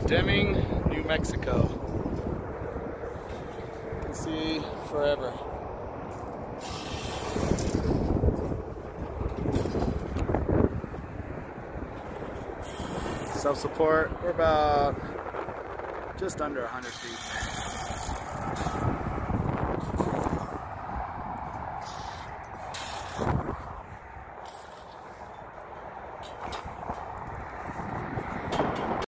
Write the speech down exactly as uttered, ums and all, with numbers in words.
Deming, New Mexico. You can see forever. Self-support, we're about just under one hundred feet.